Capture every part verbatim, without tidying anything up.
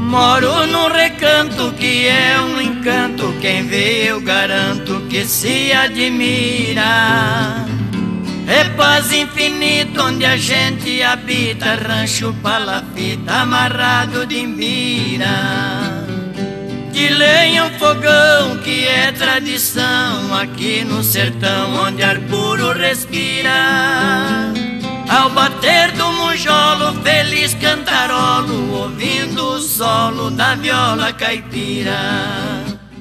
Moro num recanto que é um encanto, quem vê eu garanto que se admira. É paz infinito onde a gente habita, rancho palafita amarrado de imbira. De lenha um fogão que é tradição aqui no sertão onde ar puro respira. Ao bater do monjolo feliz cantarolo, ouvindo o solo da viola caipira.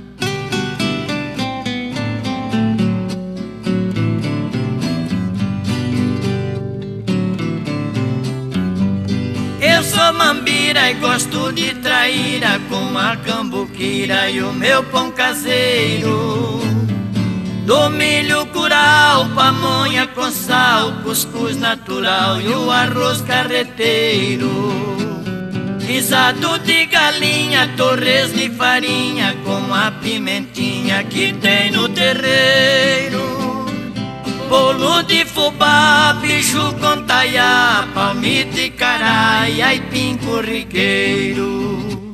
Eu sou mambira e gosto de traíra, com a cambuquira e o meu pão caseiro. Do milho curau, pamonha com sal, cuscuz natural e o arroz carreteiro. Guisado de galinha, torresmo e farinha, com a pimentinha que tem no terreiro. Bolo de fubá, bicho com taiá, palmito e cará e aipim corriqueiro.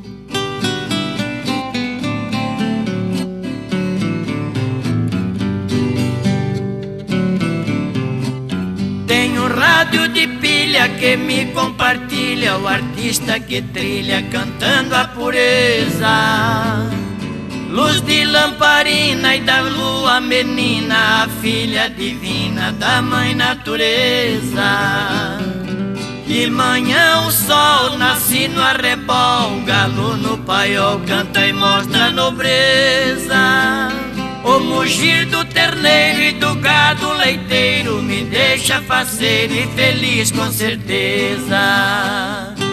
Tenho um rádio de pilha que me compartilha, o artista que trilha cantando a pureza. Luz de lamparina e da lua menina, a filha divina da mãe natureza. De manhã o sol nasce no arrebol, galo no paiol canta e mostra a nobreza. O mugir do terneiro e do gado leiteiro me deixa faceiro e feliz com certeza.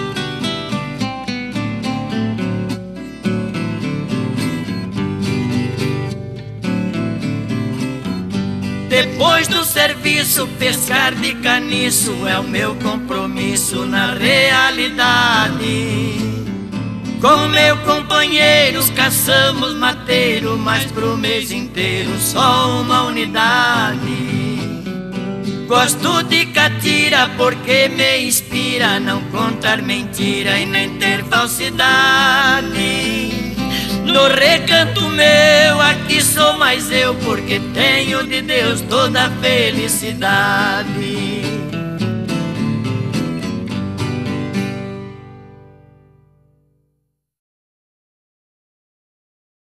Depois do serviço, pescar de caniço é o meu compromisso na realidade. Com meu companheiro caçamos mateiro, mas pro mês inteiro só uma unidade. Gosto de catira porque me inspira não contar mentira e nem ter falsidade. No recanto meu, aqui sou mais eu, porque tenho de Deus toda a felicidade.